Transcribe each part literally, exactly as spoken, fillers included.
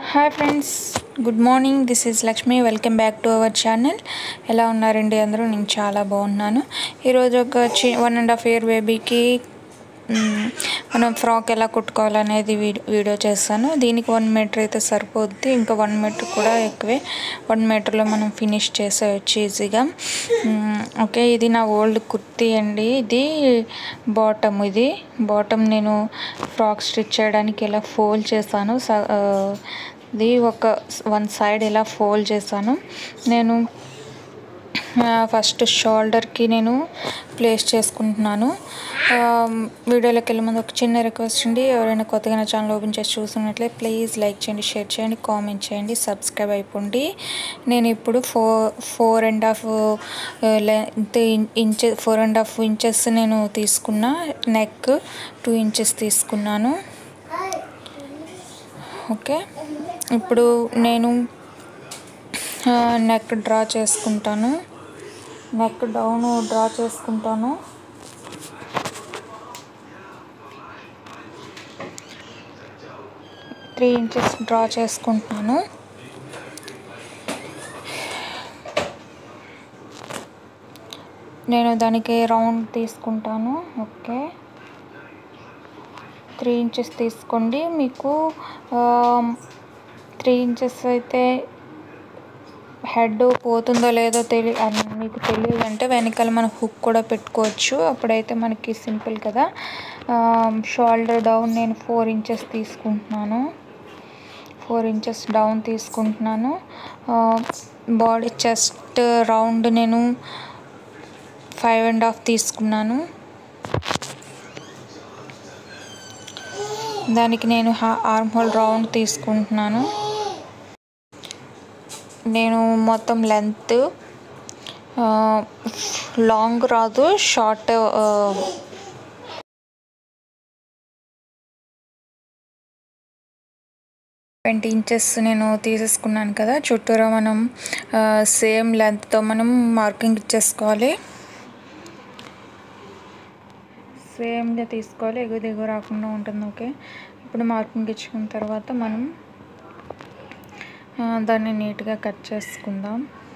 Hi friends, good morning. This is Lakshmi. Welcome back to our channel. ఎలా ఉన్నారండి అందరూ? నేను చాలా బాగున్నాను. ఈరోజు ఒక చి వన్ అండ్ హాఫ్ ఇయర్ బేబీకి మనం ఫ్రాక్ ఎలా కుట్టుకోవాలనేది వీడియో చేస్తాను. దీనికి వన్ మీటర్ అయితే సరిపోద్ది, ఇంకా వన్ మీటర్ కూడా ఎక్కువే. వన్ మీటర్లో మనం ఫినిష్ చేసేయచ్చు ఈజీగా. ఓకే, ఇది నా ఓల్డ్ కుర్తీ అండి. ఇది బాటమ్ ఇది బాటమ్ నేను ఫ్రాక్ స్టిచ్ చేయడానికి ఇలా ఫోల్డ్ చేశాను. ఇది ఒక వన్ సైడ్ ఇలా ఫోల్డ్ చేశాను. నేను ఫస్ట్ షోల్డర్కి నేను ప్లేస్ చేసుకుంటున్నాను. వీడియోలోకి వెళ్ళే ముందు ఒక చిన్న రిక్వెస్ట్ అండి, ఎవరైనా కొత్తగా నా ఛానల్ ఓపెన్ చేసి చూస్తున్నట్లయితే ప్లీజ్ లైక్ చేయండి, షేర్ చేయండి, కామెంట్ చేయండి, సబ్స్క్రైబ్ అయిపోండి. నేను ఇప్పుడు four four and half length inches four and half inches నేను తీసుకున్నా. నెక్ టూ ఇంచెస్ తీసుకున్నాను. ఓకే, ఇప్పుడు నేను నెక్ డ్రా చేసుకుంటాను. నెక్ డౌన్ డ్రా చేసుకుంటాను. త్రీ ఇంచెస్ డ్రా చేసుకుంటున్నాను. నేను దానికి రౌండ్ తీసుకుంటాను. ఓకే, త్రీ ఇంచెస్ తీసుకోండి. మీకు త్రీ ఇంచెస్ అయితే హెడ్ పోతుందో లేదో తెలి మీకు తెలియదు అంటే వెనకాల మనం హుక్ కూడా పెట్టుకోవచ్చు, అప్పుడైతే మనకి సింపుల్ కదా. షోల్డర్ డౌన్ నేను ఫోర్ ఇంచెస్ తీసుకుంటున్నాను. ఫోర్ ఇంచెస్ డౌన్ తీసుకుంటున్నాను. బాడీ చెస్ట్ రౌండ్ నేను ఫైవ్ అండ్ హాఫ్ తీసుకున్నాను. దానికి నేను ఆర్మ్ హోల్ రౌండ్ తీసుకుంటున్నాను. నేను మొత్తం లెంత్ లాంగ్ రాదు, షార్ట్ ట్వంటీ ఇంచెస్ నేను తీసేసుకున్నాను కదా. చుట్టూరా మనం సేమ్ లెంత్తో మనం మార్కింగ్ ఇచ్చేసుకోవాలి. సేమ్గా తీసుకోవాలి, ఎగువ దిగువ రాకుండా ఉంటుంది. ఓకే, ఇప్పుడు మార్కింగ్ ఇచ్చుకున్న తర్వాత మనం దాన్ని నీట్గా కట్ చేసుకుందాం.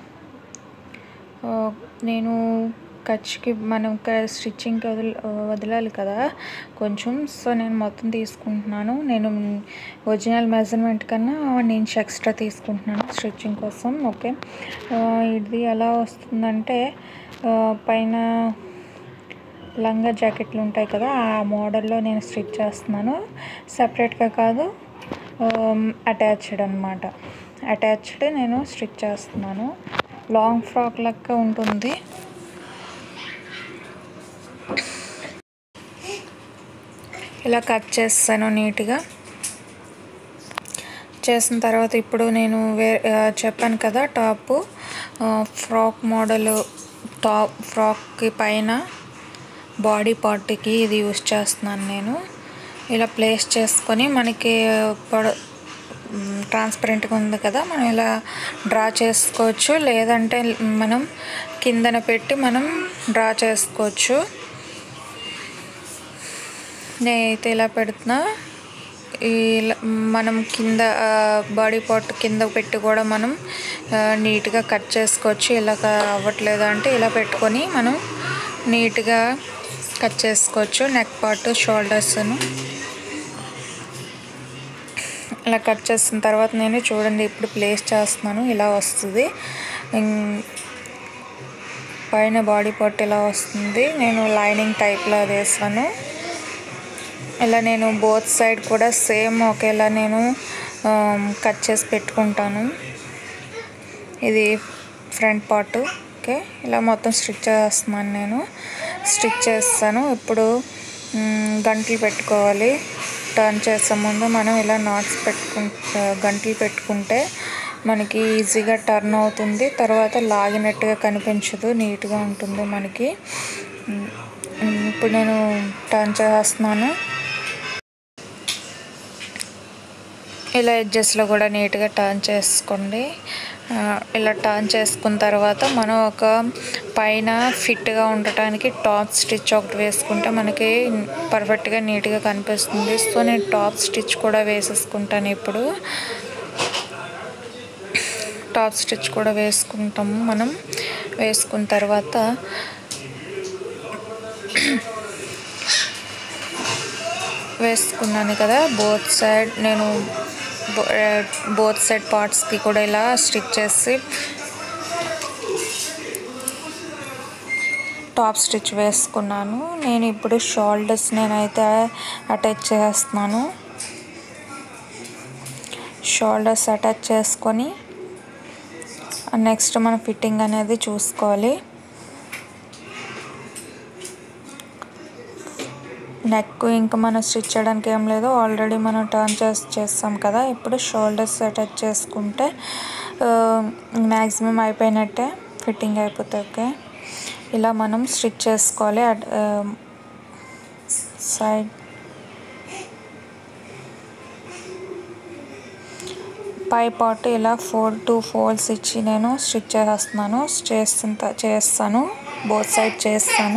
నేను ఖర్చుకి మనం స్టిచ్చింగ్కి వదిలి వదలాలి కదా కొంచెం, సో నేను మొత్తం తీసుకుంటున్నాను. నేను ఒరిజినల్ మెజర్మెంట్ కన్నా వన్ ఇంచ్ ఎక్స్ట్రా తీసుకుంటున్నాను స్టిచ్చింగ్ కోసం. ఓకే, ఇది ఎలా వస్తుందంటే పైన లంగా జాకెట్లు ఉంటాయి కదా, ఆ మోడల్లో నేను స్టిచ్ చేస్తున్నాను. సపరేట్గా కాదు, అటాచ్డ్ అనమాట. అటాచ్డ్ నేను స్టిచ్ చేస్తున్నాను. లాంగ్ ఫ్రాక్ లెక్క ఉంటుంది. ఇలా కట్ చేస్తాను నీట్గా. చేసిన తర్వాత ఇప్పుడు నేను వే చెప్పాను కదా టాప్ ఫ్రాక్ మోడల్, టాప్ ఫ్రాక్కి పైన బాడీ పార్ట్కి ఇది యూస్ చేస్తున్నాను నేను. ఇలా ప్లేస్ చేసుకొని మనకి పొడ ట్రాన్స్పరెంట్గా ఉంది కదా, మనం ఇలా డ్రా చేసుకోవచ్చు, లేదంటే మనం కిందన పెట్టి మనం డ్రా చేసుకోవచ్చు. నేనైతే ఇలా పెడుతున్నా. ఇలా మనం కింద బాడీ పార్ట్ కింద పెట్టి కూడా మనం నీట్గా కట్ చేసుకోవచ్చు. ఇలా అవ్వట్లేదు అంటే ఇలా పెట్టుకొని మనం నీట్గా కట్ చేసుకోవచ్చు. నెక్ పార్ట్, షోల్డర్స్ను ఇలా కట్ చేసిన తర్వాత నేను చూడండి ఇప్పుడు ప్లేస్ చేస్తున్నాను. ఇలా వస్తుంది, పైన బాడీ పార్ట్ ఇలా వస్తుంది. నేను లైనింగ్ టైప్లో వేసాను. ఇలా నేను బోత్ సైడ్ కూడా సేమ్ ఒకేలా నేను కట్ చేసి పెట్టుకుంటాను. ఇది ఫ్రంట్ పార్ట్. ఓకే, ఇలా మొత్తం స్టిచ్ చేస్తున్నాను నేను. స్టిచ్ చేస్తాను. ఇప్పుడు గంటలు పెట్టుకోవాలి. టర్న్ చేసే ముందు మనం ఇలా నాట్స్ పెట్టుకుంటే గంటలు పెట్టుకుంటే మనకి ఈజీగా టర్న్ అవుతుంది. తర్వాత లాగినట్టుగా కనిపించదు, నీట్గా ఉంటుంది మనకి. ఇప్పుడు నేను టర్న్ చేస్తున్నాను. ఇలా ఎడ్జెస్లో కూడా నీట్గా టర్న్ చేసుకోండి. ఇలా టర్న్ చేసుకున్న తర్వాత మనం ఒక పైన ఫిట్గా ఉండటానికి టాప్ స్టిచ్ ఒకటి వేసుకుంటే మనకి పర్ఫెక్ట్గా నీట్గా కనిపిస్తుంది. సో నేను టాప్ స్టిచ్ కూడా వేసేసుకుంటాను ఇప్పుడు. టాప్ స్టిచ్ కూడా వేసుకుంటాము మనం. వేసుకున్న తర్వాత వేసుకున్నాను కదా బోత్ సైడ్, నేను బోత్ సైడ్ పార్ట్స్కి కూడా ఇలా స్టిచ్ చేసి టాప్ స్టిచ్ వేసుకున్నాను. నేను ఇప్పుడు షోల్డర్స్ నేనైతే అటాచ్ చేస్తున్నాను. షోల్డర్స్ అటాచ్ చేసుకొని నెక్స్ట్ మన ఫిట్టింగ్ అనేది చూసుకోవాలి. నెక్ ఇంకా మనం స్టిచ్ చేయడానికి ఏం లేదు, ఆల్రెడీ మనం టర్న్ చేసి చేస్తాం కదా. ఇప్పుడు షోల్డర్స్ అటాచ్ చేసుకుంటే మ్యాక్సిమం అయిపోయినట్టే, ఫిట్టింగ్ అయిపోతుంది. ఓకే, ఇలా మనం స్టిచ్ చేసుకోవాలి. సైడ్ పై పార్ట్ ఇలా ఫోర్ టూ ఫోల్డ్స్ ఇచ్చి నేను స్టిచ్ చేస్తున్నాను. చేస్తుంటా చేస్తాను బోత్ సైడ్ చేస్తాను.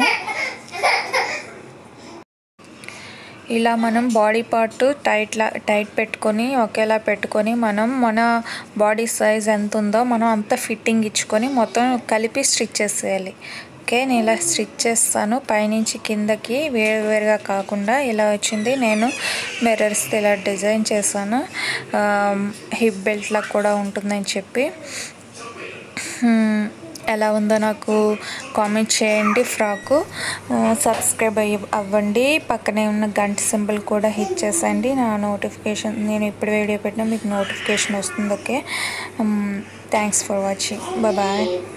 ఇలా మనం బాడీ పార్ట్ టైట్లా టైట్ పెట్టుకొని ఒకేలా పెట్టుకొని మనం మన బాడీ సైజ్ ఎంత ఉందో మనం అంత ఫిట్టింగ్ ఇచ్చుకొని మొత్తం కలిపి స్టిచ్ చేసేయాలి. ఓకే, నేను ఇలా స్టిచ్ చేస్తాను. పైనుంచి కిందకి వేరు వేరుగా కాకుండా ఇలా వచ్చింది. నేను మిర్రర్స్ ఇలా డిజైన్ చేశాను, హిప్ బెల్ట్లా కూడా ఉంటుందని చెప్పి. ఎలా ఉందో నాకు కామెంట్ చేయండి. ఫ్రాకు సబ్స్క్రైబ్ అయ్యి అవ్వండి. పక్కనే ఉన్న గంట సింబల్ కూడా హిట్ చేసేయండి. నా నోటిఫికేషన్, నేను ఇప్పుడు వీడియో పెట్టినా మీకు నోటిఫికేషన్ వస్తుంది. Okay, thanks for watching. Bye bye.